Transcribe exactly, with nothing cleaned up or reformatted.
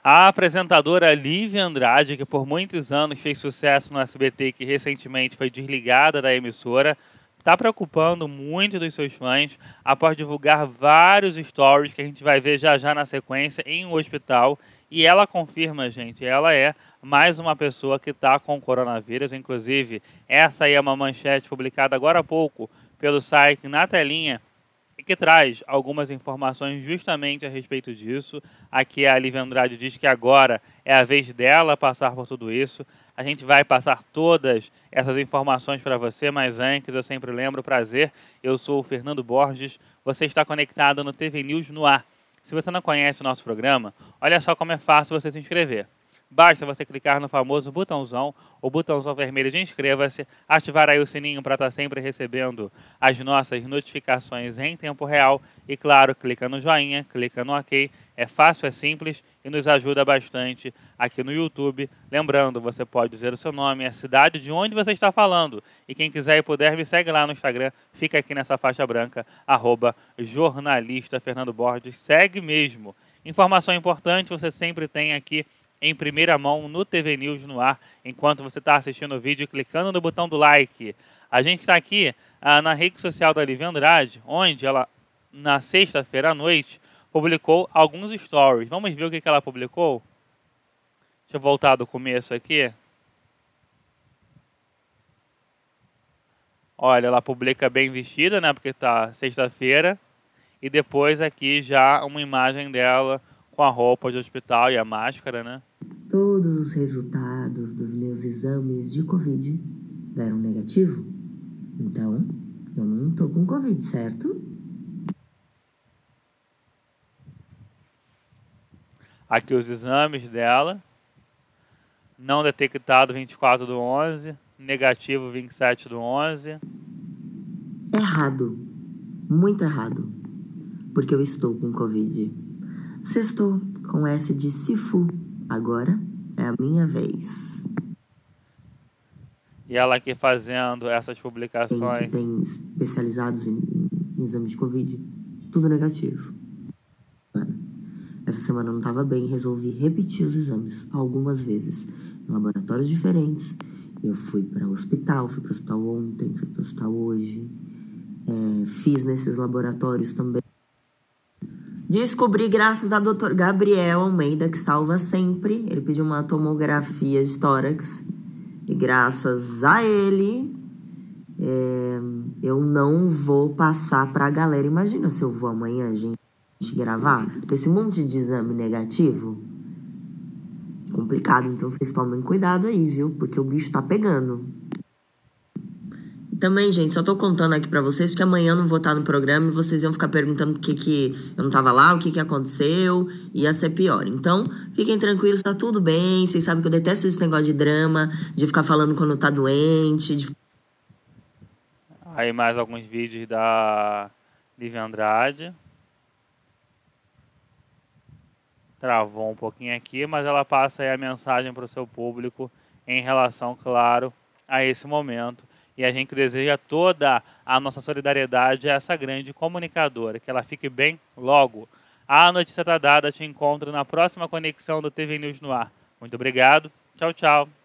A apresentadora Lívia Andrade, que por muitos anos fez sucesso no S B T, que recentemente foi desligada da emissora, está preocupando muito dos seus fãs após divulgar vários stories que a gente vai ver já já na sequência em um hospital. E ela confirma, gente, ela é mais uma pessoa que está com coronavírus. Inclusive, essa aí é uma manchete publicada agora há pouco pelo site Na Telinha, e que traz algumas informações justamente a respeito disso. Aqui a Lívia Andrade diz que agora é a vez dela passar por tudo isso. A gente vai passar todas essas informações para você, mas antes eu sempre lembro, prazer, eu sou o Fernando Borges, você está conectado no T V News no ar. Se você não conhece o nosso programa, olha só como é fácil você se inscrever. Basta você clicar no famoso botãozão, o botãozão vermelho de inscreva-se, ativar aí o sininho para estar sempre recebendo as nossas notificações em tempo real e, claro, clica no joinha, clica no ok, é fácil, é simples e nos ajuda bastante aqui no YouTube. Lembrando, você pode dizer o seu nome, a cidade de onde você está falando, e quem quiser e puder me segue lá no Instagram, fica aqui nessa faixa branca, arroba jornalista Fernando Borges, segue mesmo. Informação importante você sempre tem aqui em primeira mão no T V News no ar, enquanto você está assistindo o vídeo, clicando no botão do like. A gente está aqui ah, na rede social da Lívia Andrade, onde ela, na sexta-feira à noite, publicou alguns stories. Vamos ver o que, que ela publicou? Deixa eu voltar do começo aqui. Olha, ela publica bem vestida, né? Porque tá sexta-feira. E depois aqui já uma imagem dela com a roupa de hospital e a máscara, né? Todos os resultados dos meus exames de Covid deram negativo. Então, eu não tô com Covid, certo? Aqui os exames dela. Não detectado vinte e quatro do onze. Negativo vinte e sete do onze. Errado. Muito errado. Porque eu estou com Covid. Sextou com S de Sifu. Agora é a minha vez. E ela aqui fazendo essas Tem publicações. que tem especializados em, em exames de Covid. Tudo negativo. Essa semana eu não estava bem, resolvi repetir os exames algumas vezes. Em laboratórios diferentes. Eu fui para o hospital, fui para o hospital ontem, fui para o hospital hoje. É, fiz nesses laboratórios também. Descobri graças ao doutor Gabriel Almeida, que salva sempre. Ele pediu uma tomografia de tórax. E graças a ele, é, eu não vou passar pra galera. Imagina se eu vou amanhã, gente, gravar com esse monte de exame negativo. Complicado, então vocês tomem cuidado aí, viu? Porque o bicho tá pegando. Também, gente, só tô contando aqui pra vocês, porque amanhã eu não vou estar no programa e vocês iam ficar perguntando por que que eu não tava lá, o que que aconteceu, ia ser pior. Então, fiquem tranquilos, tá tudo bem, vocês sabem que eu detesto esse negócio de drama, de ficar falando quando tá doente. De... Aí mais alguns vídeos da Lívia Andrade. Travou um pouquinho aqui, mas ela passa aí a mensagem para o seu público em relação, claro, a esse momento. E a gente deseja toda a nossa solidariedade a essa grande comunicadora. Que ela fique bem logo. A notícia está dada. Te encontro na próxima conexão do T V News no ar. Muito obrigado. Tchau, tchau.